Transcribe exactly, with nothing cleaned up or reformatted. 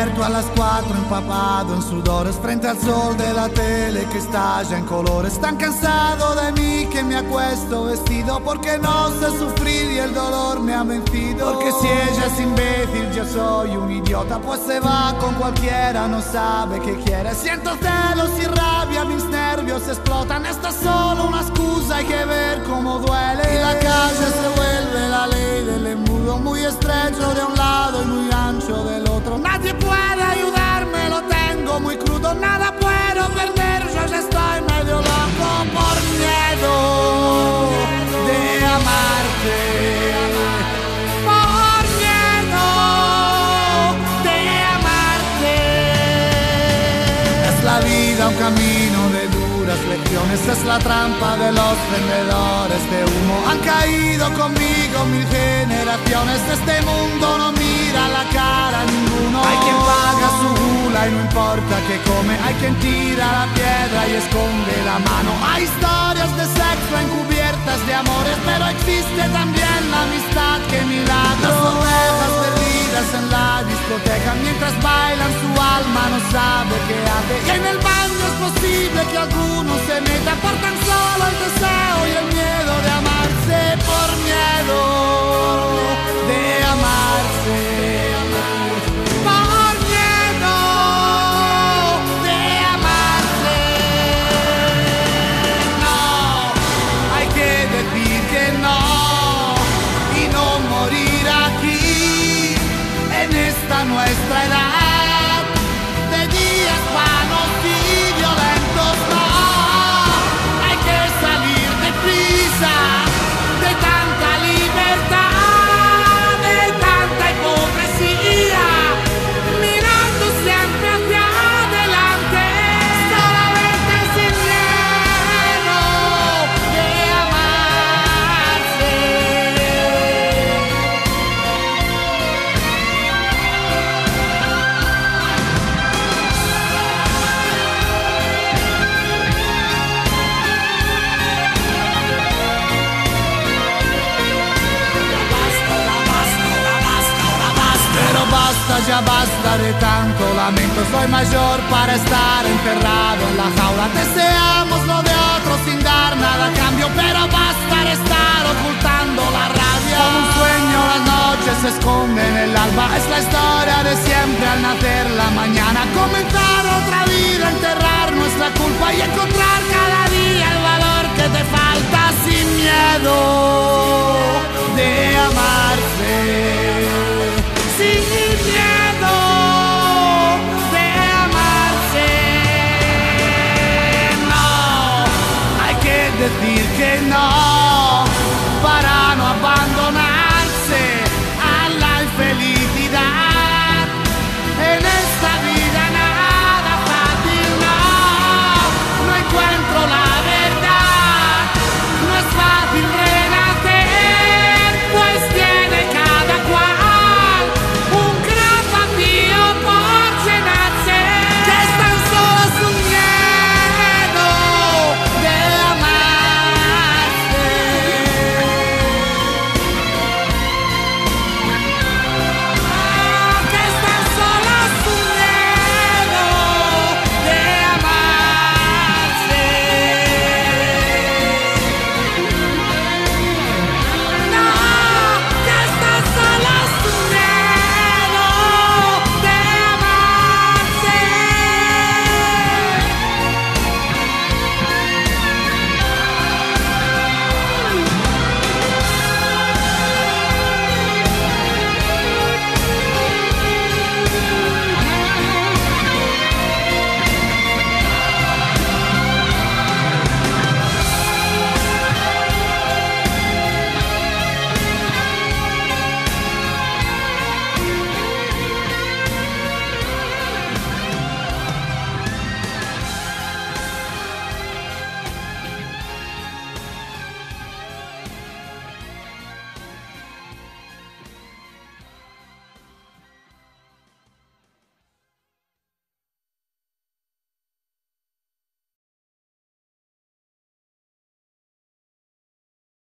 despierto a las cuatro empapado en sudores frente al sol de la tele que estalla en colores. Tan cansado de mí que me acuesto vestido porque no sé sufrir y el dolor me ha vencido. Porque si ella es imbécil yo soy un idiota, pues se va con cualquiera, no sabe qué quiere. Siento celos y rabia, mis nervios explotan. Esta es solo una excusa, hay que ver cómo duele. Y la calle se vuelve la ley del embudo, muy estrecho de un lado y muy ancho del otro. Nadie puede ayudarme, lo tengo muy crudo. Nada puedo perder, yo ya estoy medio loco por miedo de amarte. Por miedo de amarte. Es la vida un camino de duras lecciones, es la trampa de los vendedores de humo. Han caído conmigo mil generaciones, este mundo no mira la cara a ninguno. Hay quien paga su gula y no importa qué come, hay quien tira la piedra y esconde la mano. Hay historias de sexo encubiertas de amores, pero existe también la amistad, que milagro. Las ovejas perdidas en la discoteca, mientras bailan su alma no sabe qué hace. Y en el baño es posible que algunos se metan por tan solo el deseo y el miedo de amarse. Por miedo de amarse. Por miedo de amarse. No, hay que decir que no y no morir aquí en esta nuestra edad de días vanos y violentos. No, hay que salir deprisa de tanta libertad, de tanta hipocresía, mirando siempre hacia adelante, solamente sin miedo de amarse. Pero basta, ya basta de tanto lamento. Soy mayor para estar encerrado en la jaula. Deseamos lo de otros sin dar nada a cambio, pero basta de estar ocultando la rabia. Como un sueño las noches se esconden en el alba. Es la historia de siempre al nacer la mañana. Comenzar otra vida, enterrar nuestra culpa y encontrar cada día el valor que te falta.